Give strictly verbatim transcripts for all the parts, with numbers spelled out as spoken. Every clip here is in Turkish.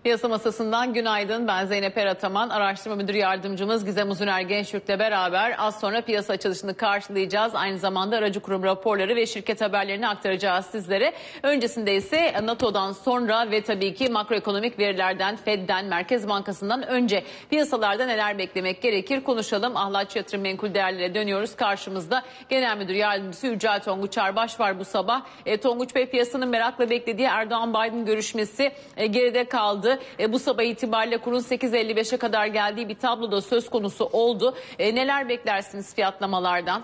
Piyasa masasından günaydın. Ben Zeynep Erataman, araştırma müdür yardımcımız Gizem Uzuner Gençürk'le beraber az sonra piyasa açılışını karşılayacağız. Aynı zamanda aracı kurum raporları ve şirket haberlerini aktaracağız sizlere. Öncesinde ise NATO'dan sonra ve tabii ki makroekonomik verilerden, Fed'den, Merkez Bankası'ndan önce piyasalarda neler beklemek gerekir konuşalım. Ahlatçı Yatırım Menkul Değerlere dönüyoruz. Karşımızda Genel Müdür Yardımcısı Yücel Tonguç Çarbaş var bu sabah. E, Tonguç Bey, piyasanın merakla beklediği Erdoğan-Biden görüşmesi e, geride kaldı. E, bu sabah itibariyle kurun sekiz elli beşe kadar geldiği bir tablo da söz konusu oldu. E, neler beklersiniz fiyatlamalardan?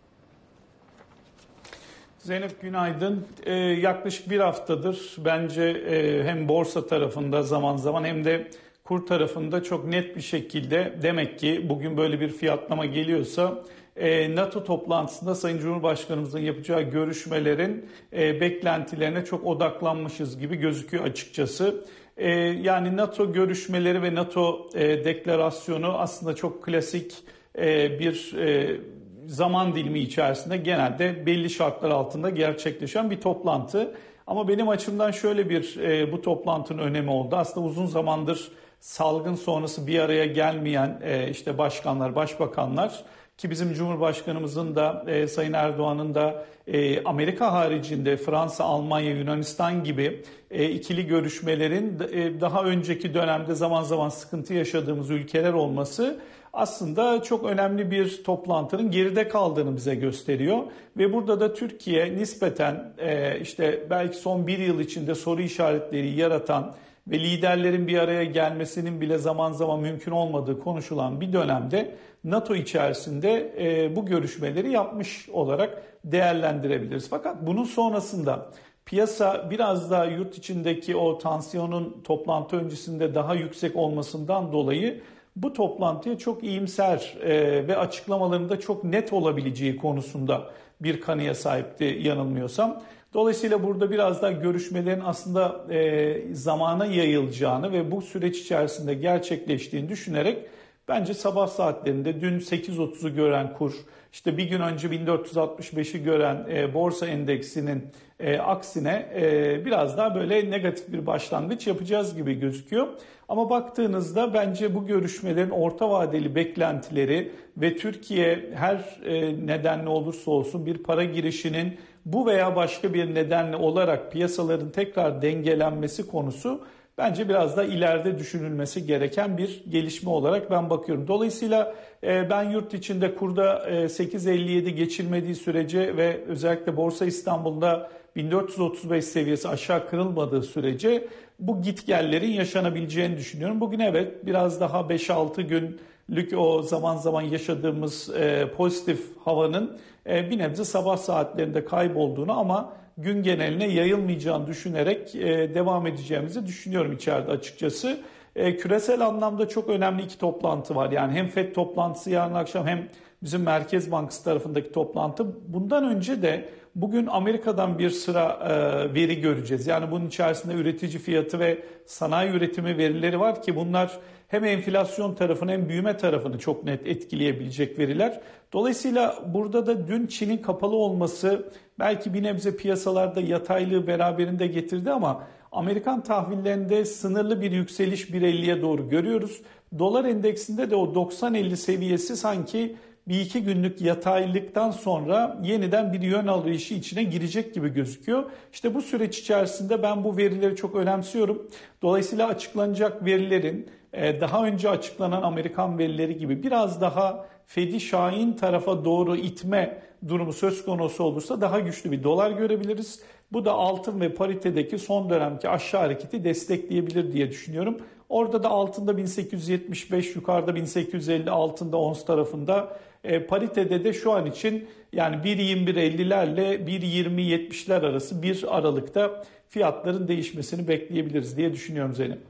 Zeynep günaydın. Ee, yaklaşık bir haftadır bence e, hem borsa tarafında zaman zaman hem de kur tarafında çok net bir şekilde, demek ki bugün böyle bir fiyatlama geliyorsa e, NATO toplantısında Sayın Cumhurbaşkanımızın yapacağı görüşmelerin e, beklentilerine çok odaklanmışız gibi gözüküyor açıkçası. E, yani NATO görüşmeleri ve NATO e, deklarasyonu aslında çok klasik e, bir e, zaman dilimi içerisinde genelde belli şartlar altında gerçekleşen bir toplantı. Ama benim açımdan şöyle bir e, bu toplantının önemi oldu. Aslında uzun zamandır salgın sonrası bir araya gelmeyen e, işte başkanlar, başbakanlar ki bizim Cumhurbaşkanımızın da e, Sayın Erdoğan'ın da e, Amerika haricinde Fransa, Almanya, Yunanistan gibi e, ikili görüşmelerin e, daha önceki dönemde zaman zaman sıkıntı yaşadığımız ülkeler olması aslında çok önemli bir toplantının geride kaldığını bize gösteriyor. Ve burada da Türkiye nispeten e, işte belki son bir yıl içinde soru işaretleri yaratan ve liderlerin bir araya gelmesinin bile zaman zaman mümkün olmadığı konuşulan bir dönemde NATO içerisinde e, bu görüşmeleri yapmış olarak değerlendirebiliriz. Fakat bunun sonrasında piyasa biraz daha yurt içindeki o tansiyonun toplantı öncesinde daha yüksek olmasından dolayı bu toplantıya çok iyimser e, ve açıklamalarında çok net olabileceği konusunda bir kanıya sahipti yanılmıyorsam. Dolayısıyla burada biraz daha görüşmelerin aslında e, zamana yayılacağını ve bu süreç içerisinde gerçekleştiğini düşünerek bence sabah saatlerinde dün sekiz otuzu gören kur, işte bir gün önce bin dört yüz altmış beşi gören e, borsa endeksinin e, aksine e, biraz daha böyle negatif bir başlangıç yapacağız gibi gözüküyor. Ama baktığınızda bence bu görüşmelerin orta vadeli beklentileri ve Türkiye her e, nedenle olursa olsun bir para girişinin bu veya başka bir nedenle olarak piyasaların tekrar dengelenmesi konusu bence biraz da ileride düşünülmesi gereken bir gelişme olarak ben bakıyorum. Dolayısıyla e, ben yurt içinde kurda e, sekiz elli yedi geçilmediği sürece ve özellikle Borsa İstanbul'da bin dört yüz otuz beş seviyesi aşağı kırılmadığı sürece bu gitgellerin yaşanabileceğini düşünüyorum. Bugün evet biraz daha beş altı günlük o zaman zaman yaşadığımız e, pozitif havanın e, bir nebze sabah saatlerinde kaybolduğunu ama gün geneline yayılmayacağını düşünerek e, devam edeceğimizi düşünüyorum içeride açıkçası. E, küresel anlamda çok önemli iki toplantı var. Yani hem Fed toplantısı yarın akşam hem bizim Merkez Bankası tarafındaki toplantı. Bundan önce de bugün Amerika'dan bir sıra e, veri göreceğiz. Yani bunun içerisinde üretici fiyatı ve sanayi üretimi verileri var ki bunlar hem enflasyon tarafını hem büyüme tarafını çok net etkileyebilecek veriler. Dolayısıyla burada da dün Çin'in kapalı olması belki bir nebze piyasalarda yataylığı beraberinde getirdi ama Amerikan tahvillerinde sınırlı bir yükseliş bir elliye doğru görüyoruz. Dolar endeksinde de o doksan elli seviyesi sanki bir iki günlük yataylıktan sonra yeniden bir yön arayışı içine girecek gibi gözüküyor. İşte bu süreç içerisinde ben bu verileri çok önemsiyorum. Dolayısıyla açıklanacak verilerin daha önce açıklanan Amerikan verileri gibi biraz daha Fed'i şahin tarafa doğru itme durumu söz konusu olursa daha güçlü bir dolar görebiliriz. Bu da altın ve paritedeki son dönemki aşağı hareketi destekleyebilir diye düşünüyorum. Orada da altında bin sekiz yüz yetmiş beş, yukarıda bin sekiz yüz elli, altında ons tarafında. E, paritede de şu an için yani bir yirmi bir ellilerle bir yirmi yetmişler arası bir aralıkta fiyatların değişmesini bekleyebiliriz diye düşünüyorum Zeynep.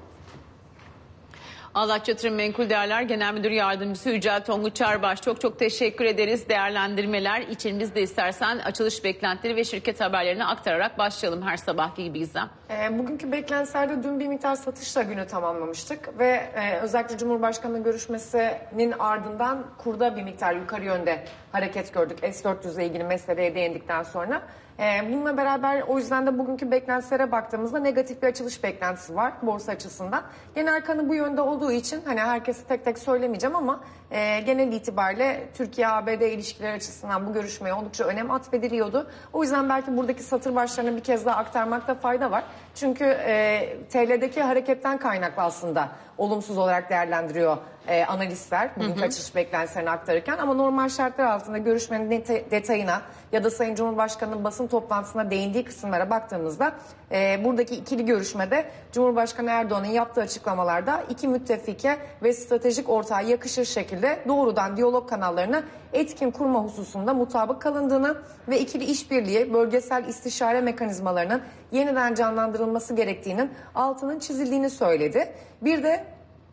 Ahlatçı Yatırım Menkul Değerler Genel Müdür Yardımcısı Yücel Tonguç Çarbaş, çok çok teşekkür ederiz değerlendirmeler için. Biz de istersen açılış beklentileri ve şirket haberlerini aktararak başlayalım her sabahki gibi Gizem. E, bugünkü beklentilerde dün bir miktar satışla günü tamamlamıştık ve e, özellikle Cumhurbaşkanı'nın görüşmesinin ardından kurda bir miktar yukarı yönde hareket gördük. S dört yüz ile ilgili meseleye değindikten sonra. E, bununla beraber o yüzden de bugünkü beklentilere baktığımızda negatif bir açılış beklentisi var borsa açısından. Genel kanı bu yönde olduğu için hani herkesi tek tek söylemeyeceğim ama e, genel itibariyle Türkiye-A B D ilişkileri açısından bu görüşmeye oldukça önem atfediliyordu. O yüzden belki buradaki satır başlarını bir kez daha aktarmakta fayda var. Çünkü e, T L'deki hareketten kaynaklı aslında olumsuz olarak değerlendiriyor e, analistler bugünkü açılış beklentilerini aktarırken. Ama normal şartlar altında görüşmenin deta- detayına ya da Sayın Cumhurbaşkanı'nın basın toplantısına değindiği kısımlara baktığımızda e, buradaki ikili görüşmede Cumhurbaşkanı Erdoğan'ın yaptığı açıklamalarda iki müttefike ve stratejik ortağa yakışır şekilde doğrudan diyalog kanallarını etkin kurma hususunda mutabık kalındığını ve ikili işbirliği, bölgesel istişare mekanizmalarının yeniden canlandırılması gerektiğinin altının çizildiğini söyledi. Bir de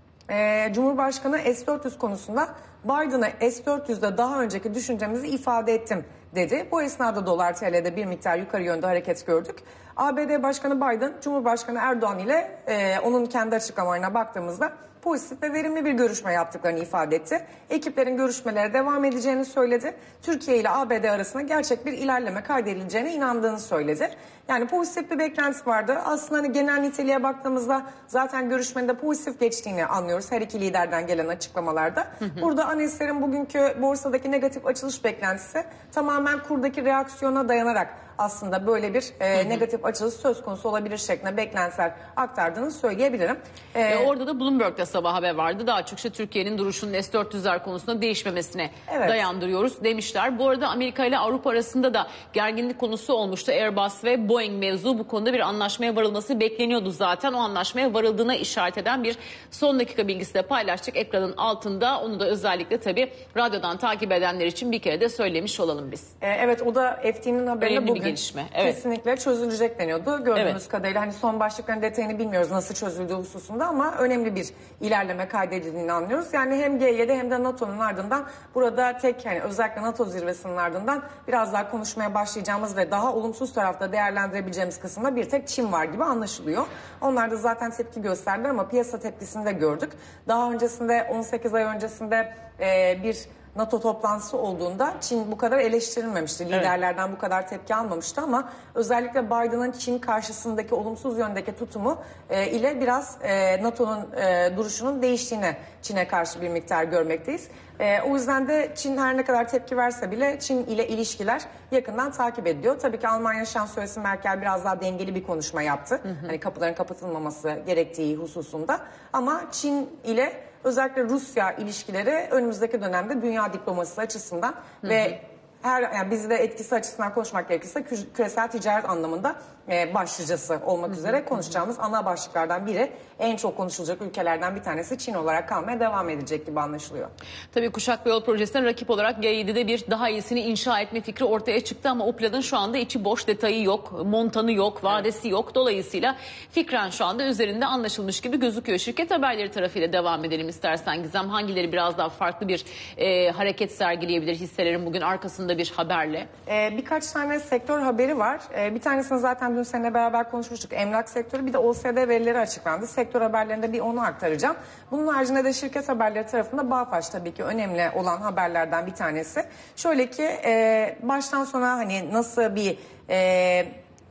e, Cumhurbaşkanı S dört yüz konusunda Biden'a S dört yüzde daha önceki düşüncemizi ifade ettim dedi. Bu esnada dolar T L'de bir miktar yukarı yönde hareket gördük. A B D Başkanı Biden, Cumhurbaşkanı Erdoğan ile e, onun kendi açıklamalarına baktığımızda pozitif ve verimli bir görüşme yaptıklarını ifade etti. Ekiplerin görüşmelere devam edeceğini söyledi. Türkiye ile A B D arasında gerçek bir ilerleme kaydedileceğine inandığını söyledi. Yani pozitif bir beklenti vardı. Aslında hani genel niteliğe baktığımızda zaten görüşmenin de pozitif geçtiğini anlıyoruz. Her iki liderden gelen açıklamalarda. Hı hı. Burada analistlerin bugünkü borsadaki negatif açılış beklentisi tamamen kurdaki reaksiyona dayanarak aslında böyle bir e, hı hı. negatif açılış söz konusu olabilir şeklinde beklentiler aktardığını söyleyebilirim. Ee, e, orada da Bloomberg'da sabah haber vardı. Daha çok işte Türkiye'nin duruşunun S dört yüzler konusunda değişmemesine evet. dayandırıyoruz demişler. Bu arada Amerika ile Avrupa arasında da gerginlik konusu olmuştu. Airbus ve Boeing mevzu, bu konuda bir anlaşmaya varılması bekleniyordu zaten. O anlaşmaya varıldığına işaret eden bir son dakika bilgisi de paylaştık ekranın altında. Onu da özellikle tabii radyodan takip edenler için bir kere de söylemiş olalım biz. Ee, evet, o da F T'nin haberinde bugün gelişme. Evet. Kesinlikle çözülecek deniyordu. Gördüğünüz evet. kadarıyla hani son başlıkların detayını bilmiyoruz nasıl çözüldüğü hususunda ama önemli bir ilerleme kaydedildiğini anlıyoruz. Yani hem G yedi hem de NATO'nun ardından burada tek hani özellikle NATO zirvesinin ardından biraz daha konuşmaya başlayacağımız ve daha olumsuz tarafta değerlendirebileceğimiz kısımda bir tek Çin var gibi anlaşılıyor. Onlar da zaten tepki gösterdiler ama piyasa tepkisini de gördük. Daha öncesinde on sekiz ay öncesinde e, bir NATO toplantısı olduğunda Çin bu kadar eleştirilmemişti. Liderlerden evet. bu kadar tepki almamıştı ama özellikle Biden'ın Çin karşısındaki olumsuz yöndeki tutumu e, ile biraz e, NATO'nun e, duruşunun değiştiğini Çin'e karşı bir miktar görmekteyiz. E, o yüzden de Çin her ne kadar tepki verse bile Çin ile ilişkiler yakından takip ediliyor. Tabii ki Almanya Şansölyesi Merkel biraz daha dengeli bir konuşma yaptı. Hı hı. Hani kapıların kapatılmaması gerektiği hususunda. Ama Çin ile özellikle Rusya ilişkileri önümüzdeki dönemde dünya diplomasisi açısından hı hı. ve her yani bizde etkisi açısından konuşmak gerekirse küresel ticaret anlamında e, başlıcası olmak hı hı. üzere konuşacağımız ana başlıklardan biri, en çok konuşulacak ülkelerden bir tanesi Çin olarak kalmaya devam edecek gibi anlaşılıyor. Tabii Kuşak ve Yol projesine rakip olarak G yedi'de bir daha iyisini inşa etme fikri ortaya çıktı ama o planın şu anda içi boş, detayı yok, montanı yok, vadesi evet. yok. Dolayısıyla fikren şu anda üzerinde anlaşılmış gibi gözüküyor. Şirket haberleri tarafıyla devam edelim istersen Gizem. Hangileri biraz daha farklı bir e, hareket sergileyebilir hisselerin bugün arkasında bir haberle? Ee, birkaç tane sektör haberi var. Ee, bir tanesini zaten dün seninle beraber konuşmuştuk. Emlak sektörü, bir de O S D verileri açıklandı. Sektör haberlerinde bir onu aktaracağım. Bunun haricinde de şirket haberleri tarafında BAFAŞ tabii ki önemli olan haberlerden bir tanesi. Şöyle ki e, baştan sona hani nasıl bir e,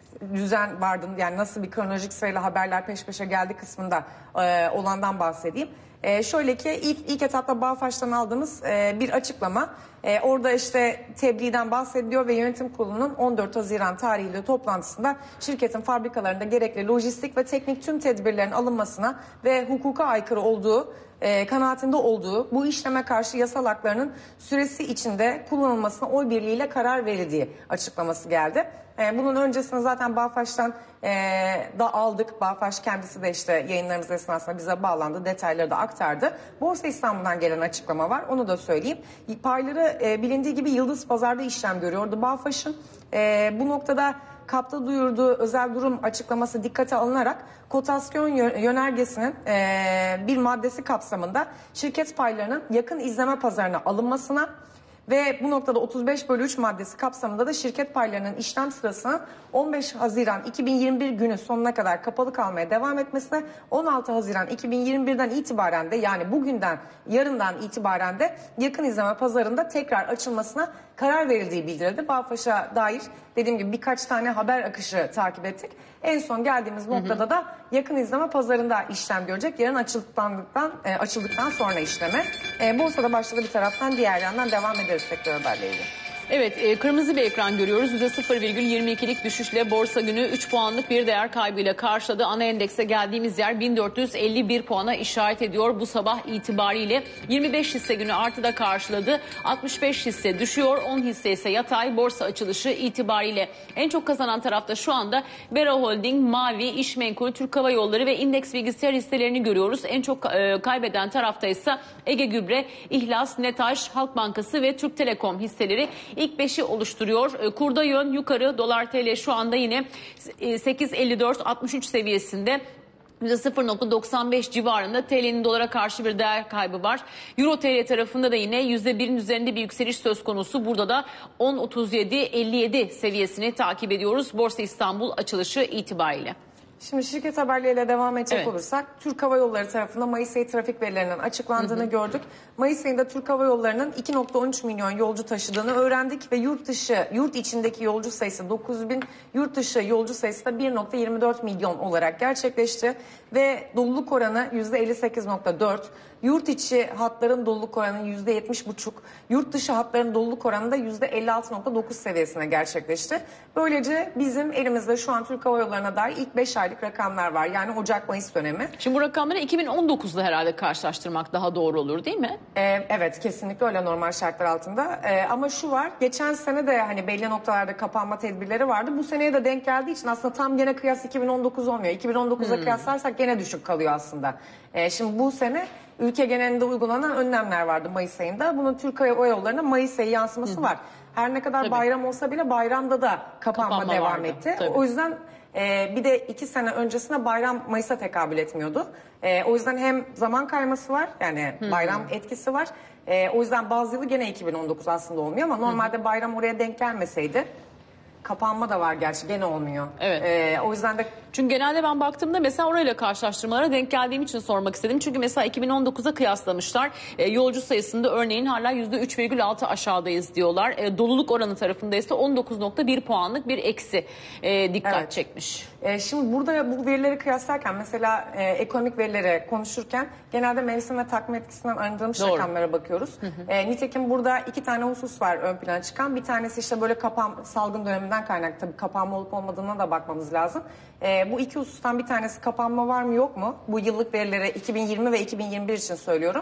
düzen vardı, yani nasıl bir kronolojik sırayla haberler peş peşe geldi kısmında e, olandan bahsedeyim. Ee, şöyle ki ilk, ilk etapta BAFAŞ'tan aldığımız e, bir açıklama. E, orada işte tebliğden bahsediliyor ve yönetim kurulunun on dört Haziran tarihli toplantısında şirketin fabrikalarında gerekli lojistik ve teknik tüm tedbirlerin alınmasına ve hukuka aykırı olduğu E, kanaatinde olduğu bu işleme karşı yasal haklarının süresi içinde kullanılmasına oy birliğiyle karar verildiği açıklaması geldi. E, bunun öncesinde zaten BAFAŞ'tan e, da aldık. BAFAŞ kendisi de işte yayınlarımız esnasında bize bağlandı. Detayları da aktardı. Borsa İstanbul'dan gelen açıklama var. Onu da söyleyeyim. Payları e, bilindiği gibi Yıldız Pazar'da işlem görüyordu BAFAŞ'ın. E, bu noktada kapta duyurduğu özel durum açıklaması dikkate alınarak kotasyon yönergesinin e, bir maddesi kapsamında şirket paylarının yakın izleme pazarına alınmasına Ve bu noktada otuz beş bölü üç maddesi kapsamında da şirket paylarının işlem sırasına on beş Haziran iki bin yirmi bir günü sonuna kadar kapalı kalmaya devam etmesine, on altı Haziran iki bin yirmi birden itibaren de yani bugünden yarından itibaren de yakın izleme pazarında tekrar açılmasına karar verildiği bildirildi. BAFAŞ'a dair dediğim gibi birkaç tane haber akışı takip ettik. En son geldiğimiz noktada hı hı. da yakın izleme pazarında işlem görecek. Yarın açıldıktan, e, açıldıktan sonra işleme. E, borsada başladı bir taraftan, diğer yandan devam ederiz sektör haberleriyle. Evet, e, kırmızı bir ekran görüyoruz. yüzde sıfır virgül yirmi ikilik düşüşle borsa günü üç puanlık bir değer kaybıyla karşıladı. Ana endekse geldiğimiz yer bin dört yüz elli bir puana işaret ediyor. Bu sabah itibariyle yirmi beş hisse günü artıda karşıladı. altmış beş hisse düşüyor, on hisse ise yatay. Borsa açılışı itibariyle en çok kazanan tarafta şu anda Bera Holding, Mavi, İşmenkul, Türk Hava Yolları ve İndeks Bilgisayar hisselerini görüyoruz. En çok e, kaybeden tarafta ise Ege Gübre, İhlas, Netaş, Halk Bankası ve Türk Telekom hisseleri İlk beşi oluşturuyor. Kurda yön yukarı. Dolar T L şu anda yine sekiz elli dört altmış üç seviyesinde. yüzde sıfır virgül doksan beş civarında. T L'nin dolara karşı bir değer kaybı var. Euro T L tarafında da yine yüzde birin üzerinde bir yükseliş söz konusu. Burada da on otuz yedi elli yedi seviyesini takip ediyoruz. Borsa İstanbul açılışı itibariyle. Şimdi şirket haberleriyle devam edecek evet. olursak Türk Hava Yolları tarafından Mayıs ayı trafik verilerinden açıklandığını hı hı. gördük. Mayıs ayında Türk Hava Yolları'nın iki virgül on üç milyon yolcu taşıdığını öğrendik ve yurt dışı, yurt içindeki yolcu sayısı dokuz bin, yurt dışı yolcu sayısı da bir virgül yirmi dört milyon olarak gerçekleşti ve doluluk oranı yüzde elli sekiz virgül dört. Yurt içi hatların doluluk oranı yüzde yetmiş buçuk, yurt dışı hatların doluluk oranı da yüzde elli altı virgül dokuz seviyesine gerçekleşti. Böylece bizim elimizde şu an Türk Hava Yolları'na dair ilk beş aylık rakamlar var. Yani Ocak-Mayıs dönemi. Şimdi bu rakamları iki bin on dokuzla herhalde karşılaştırmak daha doğru olur değil mi? Ee, evet, kesinlikle öyle normal şartlar altında. Ee, ama şu var, geçen sene de hani belli noktalarda kapanma tedbirleri vardı. Bu seneye de denk geldiği için aslında tam gene kıyas iki bin on dokuz olmuyor. iki bin on dokuz'a hmm. kıyaslarsak gene düşük kalıyor aslında. Ee, şimdi bu sene ülke genelinde uygulanan önlemler vardı Mayıs ayında. Bunun Türk Hava Yolları'na Mayıs ayı yansıması Hı. var. Her ne kadar Tabii. bayram olsa bile bayramda da kapanma, kapanma devam vardı. etti. Tabii. O yüzden e, bir de iki sene öncesinde bayram Mayıs'a tekabül etmiyordu. E, o yüzden hem zaman kayması var, yani Hı. bayram etkisi var. E, o yüzden bazı yılı gene iki bin on dokuz aslında olmuyor ama normalde Hı. bayram oraya denk gelmeseydi kapanma da var gerçi, gene olmuyor. Evet. Ee, o yüzden de çünkü genelde ben baktığımda mesela orayla karşılaştırmalara denk geldiğim için sormak istedim. Çünkü mesela iki bin on dokuz'a kıyaslamışlar. E, yolcu sayısında örneğin hala yüzde üç virgül altı aşağıdayız diyorlar. E, doluluk oranı tarafında ise on dokuz virgül bir puanlık bir eksi e, dikkat evet. çekmiş. E, şimdi burada bu verileri kıyaslarken mesela e, ekonomik verileri konuşurken genelde mevsim ve takvim etkisinden arındırılmış Doğru. rakamlara bakıyoruz. Hı hı. E, nitekim burada iki tane husus var ön plana çıkan. Bir tanesi işte böyle kapan, salgın döneminden kaynaklı, tabii kapanma olup olmadığına da bakmamız lazım. E, bu iki husustan bir tanesi kapanma var mı yok mu? Bu yıllık verileri iki bin yirmi ve iki bin yirmi bir için söylüyorum.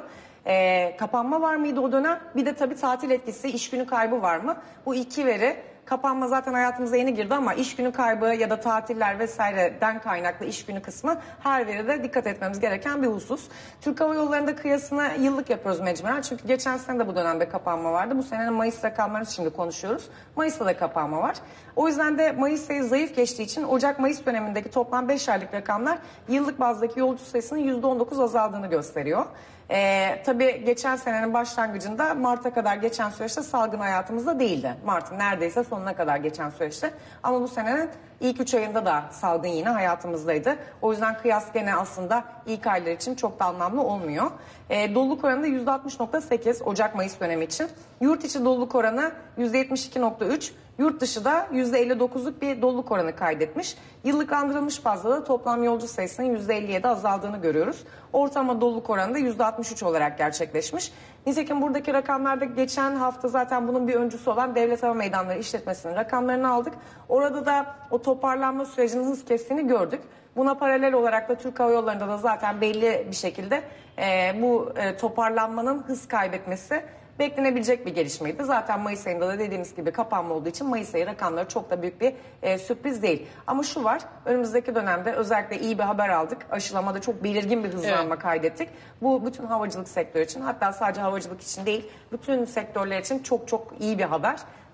E, kapanma var mıydı o dönem? Bir de tabii tatil etkisi, iş günü kaybı var mı? Bu iki veri, kapanma zaten hayatımıza yeni girdi ama iş günü kaybı ya da tatiller vesaireden kaynaklı iş günü kısmı her veride dikkat etmemiz gereken bir husus. Türk Hava Yolları'nda kıyasını yıllık yapıyoruz mecburen. Çünkü geçen sene de bu dönemde kapanma vardı. Bu senenin Mayıs rakamlarını şimdi konuşuyoruz. Mayıs'ta da kapanma var. O yüzden de Mayıs ayı zayıf geçtiği için Ocak-Mayıs dönemindeki toplam beş aylık rakamlar yıllık bazdaki yolcu sayısının yüzde on dokuz azaldığını gösteriyor. Ee, tabii geçen senenin başlangıcında Mart'a kadar geçen süreçte salgın hayatımızda değildi. Mart'ın neredeyse sonuna kadar geçen süreçte. Ama bu senenin ilk üç ayında da salgın yine hayatımızdaydı. O yüzden kıyas gene aslında ilk aylar için çok da anlamlı olmuyor. Ee, doluluk oranı da yüzde altmış virgül sekiz Ocak-Mayıs dönemi için. Yurt içi doluluk oranı yüzde yetmiş iki virgül üç. Yurt dışı da yüzde elli dokuzluk bir doluluk oranı kaydetmiş. Yıllıklandırılmış bazda da toplam yolcu sayısının yüzde elli yedi azaldığını görüyoruz. Ortalama doluluk oranı da yüzde altmış üç olarak gerçekleşmiş. Nitekim buradaki rakamlarda geçen hafta zaten bunun bir öncüsü olan Devlet Hava Meydanları İşletmesi'nin rakamlarını aldık. Orada da o toparlanma sürecinin hız kestiğini gördük. Buna paralel olarak da Türk Hava Yolları'nda da zaten belli bir şekilde e, bu e, toparlanmanın hız kaybetmesi beklenebilecek bir gelişmeydi. Zaten Mayıs ayında da dediğimiz gibi kapanma olduğu için Mayıs ayı rakamları çok da büyük bir e, sürpriz değil. Ama şu var, önümüzdeki dönemde özellikle iyi bir haber aldık. Aşılamada çok belirgin bir hızlanma evet. kaydettik. Bu bütün havacılık sektörü için, hatta sadece havacılık için değil, bütün sektörler için çok çok iyi bir haber.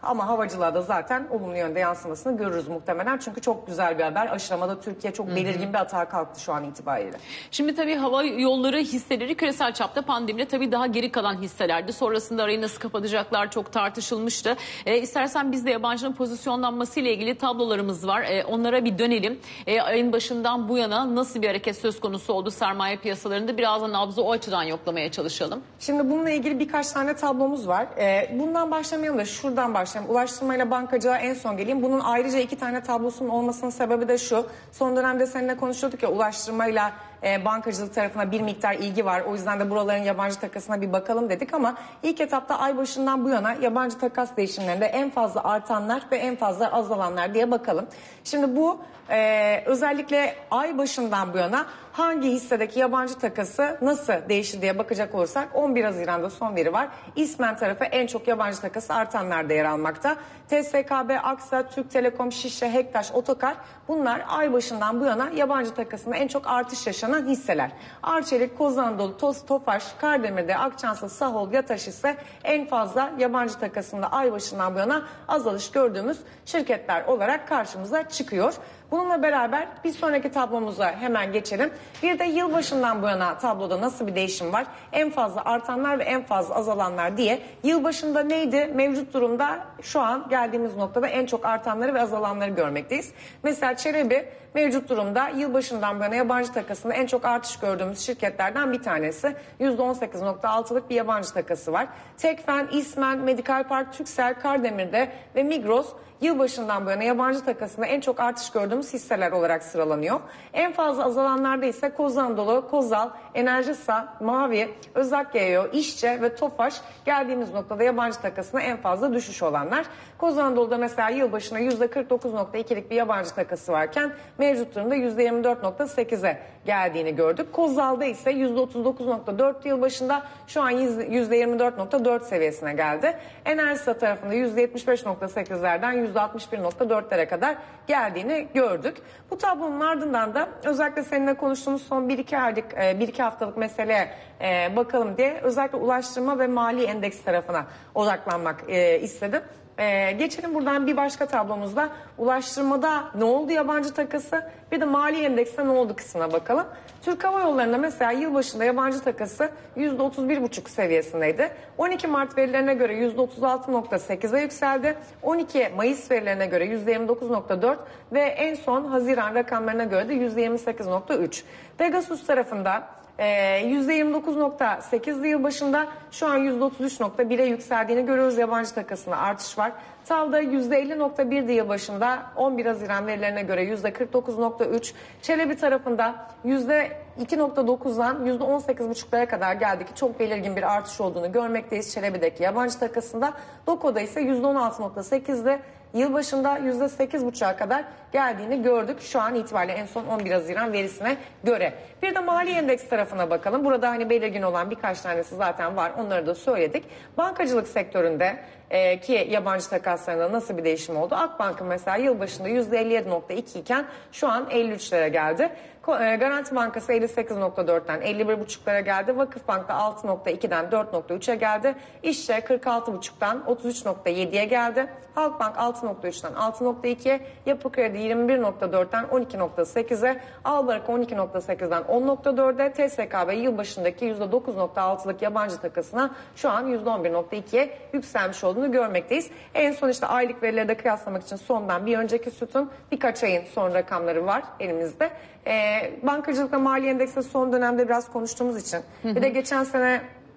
Ama havacılığa da zaten olumlu yönde yansımasını görürüz muhtemelen. Çünkü çok güzel bir haber. Aşılamada Türkiye çok belirgin bir atağa kalktı şu an itibariyle. Şimdi tabii hava yolları hisseleri küresel çapta pandemide tabii daha geri kalan hisselerdi. Sonrasında arayı nasıl kapatacaklar çok tartışılmıştı. E, istersen biz de yabancının pozisyonlanması ile ilgili tablolarımız var. E, onlara bir dönelim. E, ayın başından bu yana nasıl bir hareket söz konusu oldu sermaye piyasalarında? Birazdan nabzı o açıdan yoklamaya çalışalım. Şimdi bununla ilgili birkaç tane tablomuz var. E, bundan başlamayalım da şuradan başlayalım. Ulaştırma ile bankacılığa en son geleyim. Bunun ayrıca iki tane tablosunun olmasının sebebi de şu. Son dönemde seninle konuşuyorduk ya, ulaştırmayla e, bankacılık tarafına bir miktar ilgi var. O yüzden de buraların yabancı takasına bir bakalım dedik ama ilk etapta ay başından bu yana yabancı takas değişimlerinde en fazla artanlar ve en fazla azalanlar diye bakalım. Şimdi bu e, özellikle ay başından bu yana hangi hissedeki yabancı takası nasıl değişti diye bakacak olursak on bir Haziran'da son veri var. İsmen tarafı en çok yabancı takası artanlarda yer almakta. T S K B, Aksa, Türk Telekom, Şişe, Hektaş, Otokar, bunlar ay başından bu yana yabancı takasında en çok artış yaşanan hisseler. Arçelik, Kozanadolu, Toz, Tofaş, Kardemir'de, Akçansa, Sahol, Yataş ise en fazla yabancı takasında ay başından bu yana azalış gördüğümüz şirketler olarak karşımıza çıkıyor. Bununla beraber bir sonraki tablomuza hemen geçelim. Bir de yılbaşından bu yana tabloda nasıl bir değişim var? En fazla artanlar ve en fazla azalanlar diye. Yılbaşında neydi? Mevcut durumda şu an geldiğimiz noktada en çok artanları ve azalanları görmekteyiz. Mesela Çelebi mevcut durumda yılbaşından bu yana yabancı takasında en çok artış gördüğümüz şirketlerden bir tanesi. yüzde on sekiz nokta altılık bir yabancı takası var. Tekfen, İsmen, Medikal Park, Türksel, Kardemir'de ve Migros yılbaşından bu yana yabancı takasında en çok artış gördüğümüz hisseler olarak sıralanıyor. En fazla azalanlarda ise Kozanadolu, Kozal, Enerjisa, Mavi, Özak Yayıyor, İşçe ve Tofaş geldiğimiz noktada yabancı takasına en fazla düşüş olanlar. Kozanadolu'da mesela yılbaşına yüzde kırk dokuz nokta ikilik bir yabancı takası varken mevcut durumda yüzde yirmi dört nokta sekize geldiğini gördük. Kozal'da ise yüzde otuz dokuz nokta dört yılbaşında şu an yüzde yirmi dört nokta dört seviyesine geldi. Enerjisa tarafında yüzde yetmiş beş nokta sekizlerden yüzde altmış bir nokta dörtlere kadar geldiğini gördük. Bu tablonun ardından da özellikle seninle konuştuğumuz son bir iki aylık, bir iki haftalık meseleye bakalım diye özellikle ulaştırma ve mali endeks tarafına odaklanmak istedim. Ee, geçelim buradan bir başka tablomuzda ulaştırmada ne oldu yabancı takası, bir de mali endekste ne oldu kısmına bakalım. Türk Hava Yolları'nda mesela yılbaşında yabancı takası yüzde otuz bir buçuk seviyesindeydi. on iki Mart verilerine göre yüzde otuz altı nokta sekize yükseldi. on iki Mayıs verilerine göre yüzde yirmi dokuz nokta dört ve en son Haziran rakamlarına göre de yüzde yirmi sekiz nokta üç. Pegasus tarafında yüzde yirmi dokuz nokta sekizli yılbaşında şu an yüzde otuz üç nokta bire yükseldiğini görüyoruz. Yabancı takasına artış var. Tav'da yüzde elli nokta birdi yılbaşında, on bir Haziran verilerine göre yüzde kırk dokuz nokta üç. Çelebi tarafında yüzde iki nokta dokuzdan yüzde on sekiz buçuklara kadar geldi ki çok belirgin bir artış olduğunu görmekteyiz Çelebi'deki yabancı takasında. Doko'da ise yüzde on altı nokta sekizde yılbaşında yüzde sekiz buçuğa kadar geldiğini gördük. Şu an itibariyle en son on bir Haziran verisine göre. Bir de mali endeks tarafına bakalım. Burada hani belirgin olan birkaç tanesi zaten var. Onları da söyledik. Bankacılık sektöründe e, ki yabancı takaslarında nasıl bir değişim oldu? Akbank'ın mesela yılbaşında yüzde elli yedi nokta iki iken şu an elli üçlere geldi. Garanti Bankası elli sekiz nokta dörtten elli bir buçuklara geldi. Vakıfbank'ta altı nokta ikiden dört nokta üçe geldi. İşçe kırk altı buçuktan otuz üç nokta yediye geldi. Halkbank altı nokta üçten altı nokta ikiye, Yapı Kredi yirmi bir nokta dörtten on iki nokta sekize, Albaraka on iki nokta sekizden on nokta dörde, T S K B yılbaşındaki yüzde dokuz nokta altılık yabancı takasına şu an yüzde on bir nokta ikiye yükselmiş olduğunu görmekteyiz. En son işte aylık verileri de kıyaslamak için sondan bir önceki sütun birkaç ayın son rakamları var elimizde. Ee, bankacılıkla mali endekste son dönemde biraz konuştuğumuz için, hı hı. bir de geçen sene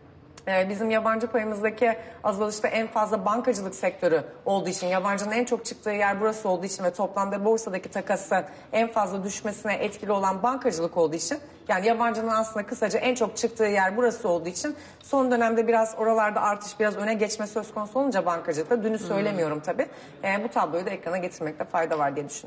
e, bizim yabancı payımızdaki azalışta en fazla bankacılık sektörü olduğu için, yabancının en çok çıktığı yer burası olduğu için ve toplamda borsadaki takası en fazla düşmesine etkili olan bankacılık olduğu için, yani yabancının aslında kısaca en çok çıktığı yer burası olduğu için son dönemde biraz oralarda artış, biraz öne geçme söz konusu olunca bankacılıkta, dünü söylemiyorum tabii, e, bu tabloyu da ekrana getirmekte fayda var diye düşündük.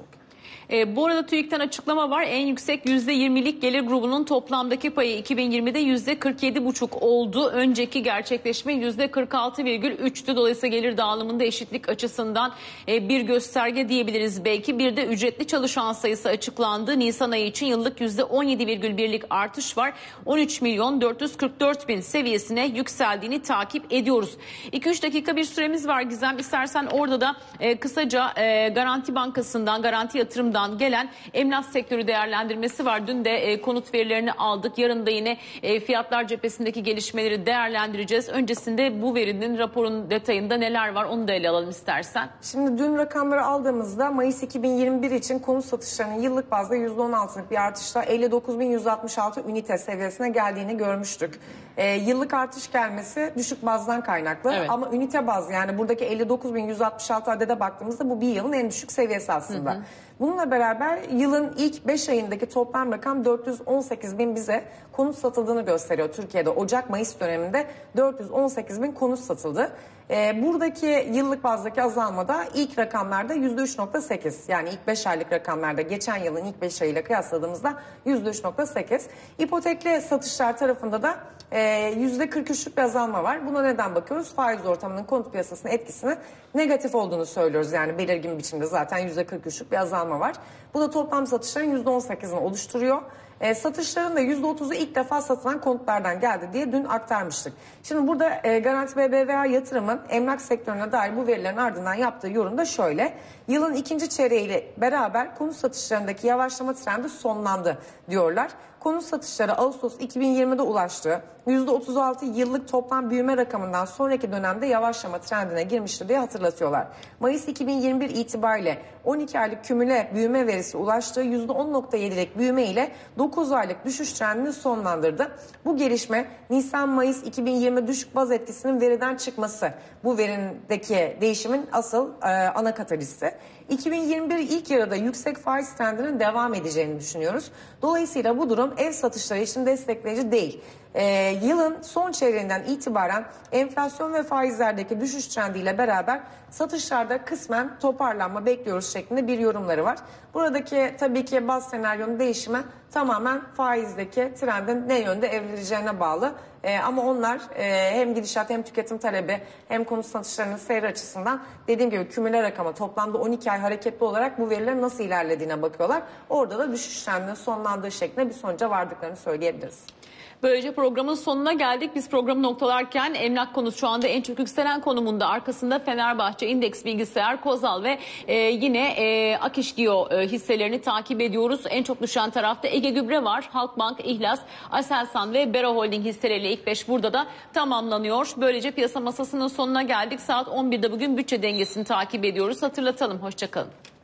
E, bu arada TÜİK'ten açıklama var. En yüksek yüzde yirmilik gelir grubunun toplamdaki payı iki bin yirmide yüzde kırk yedi buçuk oldu. Önceki gerçekleşme yüzde kırk altı virgül üçtü. Dolayısıyla gelir dağılımında eşitlik açısından e, bir gösterge diyebiliriz belki. Bir de ücretli çalışan sayısı açıklandı. Nisan ayı için yıllık yüzde on yedi virgül birlik artış var. on üç milyon dört yüz kırk dört bin seviyesine yükseldiğini takip ediyoruz. iki üç dakika bir süremiz var Gizem. İstersen orada da e, kısaca e, Garanti Bankası'ndan, Garanti Yatırım'dan gelen emlak sektörü değerlendirmesi var. Dün de e, konut verilerini aldık. Yarın da yine e, fiyatlar cephesindeki gelişmeleri değerlendireceğiz. Öncesinde bu verinin, raporun detayında neler var onu da ele alalım istersen. Şimdi dün rakamları aldığımızda Mayıs iki bin yirmi bir için konut satışlarının yıllık bazda yüzde on altılık bir artışla elli dokuz bin yüz altmış altı ünite seviyesine geldiğini görmüştük. E, yıllık artış gelmesi düşük bazdan kaynaklı, evet. Ama ünite baz, yani buradaki elli dokuz bin yüz altmış altı adede baktığımızda bu bir yılın en düşük seviyesi aslında. Hı hı. Bununla beraber yılın ilk beş ayındaki toplam rakam dört yüz on sekiz bin bize konut satıldığını gösteriyor Türkiye'de. Ocak-Mayıs döneminde dört yüz on sekiz bin konut satıldı. Ee, buradaki yıllık bazdaki azalmada ilk rakamlarda yüzde üç virgül sekiz, yani ilk beş aylık rakamlarda geçen yılın ilk beş ayıyla kıyasladığımızda yüzde üç virgül sekiz. İpotekli satışlar tarafında da e, yüzde kırk üçlük bir azalma var. Buna neden bakıyoruz? Faiz ortamının konut piyasasına etkisini negatif olduğunu söylüyoruz. Yani belirgin biçimde zaten yüzde kırk üçlük bir azalma var. Bu da toplam satışların yüzde on sekizini oluşturuyor. E, satışların da yüzde otuzu ilk defa satılan konutlardan geldi diye dün aktarmıştık. Şimdi burada e, Garanti B B V A Yatırım'ın emlak sektörüne dair bu verilerin ardından yaptığı yorum da şöyle. Yılın ikinci çeyreğiyle beraber konut satışlarındaki yavaşlama trendi sonlandı diyorlar. Konut satışları Ağustos iki bin yirmide ulaştığı yüzde otuz altı yıllık toplam büyüme rakamından sonraki dönemde yavaşlama trendine girmiştir diye hatırlatıyorlar. Mayıs iki bin yirmi bir itibariyle on iki aylık kümüle büyüme verisi ulaştığı yüzde on virgül yedilik büyüme ile dokuz aylık düşüş trendini sonlandırdı. Bu gelişme Nisan-Mayıs iki bin yirmi düşük baz etkisinin veriden çıkması, bu verindeki değişimin asıl e, ana katalisti. iki bin yirmi bir ilk yarıda yüksek faiz trendinin devam edeceğini düşünüyoruz. Dolayısıyla bu durum ev satışları için destekleyici değil. Ee, yılın son çeyreğinden itibaren enflasyon ve faizlerdeki düşüş trendiyle beraber satışlarda kısmen toparlanma bekliyoruz şeklinde bir yorumları var. Buradaki tabii ki baz senaryonun değişimi tamamen faizdeki trendin ne yönde evrileceğine bağlı. Ee, ama onlar e, hem gidişat hem tüketim talebi hem konut satışlarının seyri açısından dediğim gibi kümüle rakama toplamda on iki ay hareketli olarak bu verilerin nasıl ilerlediğine bakıyorlar. Orada da düşüş trendinin sonlandığı şeklinde bir sonuca vardıklarını söyleyebiliriz. Böylece programın sonuna geldik. Biz programı noktalarken emlak konusu şu anda en çok yükselen konumunda. Arkasında Fenerbahçe, İndeks Bilgisayar, Kozal ve e, yine e, Akişgio e, hisselerini takip ediyoruz. En çok düşen tarafta Ege Gübre var. Halkbank, İhlas, Aselsan ve Bera Holding hisseleriyle ilk beş burada da tamamlanıyor. Böylece piyasa masasının sonuna geldik. Saat on birde bugün bütçe dengesini takip ediyoruz. Hatırlatalım. Hoşçakalın.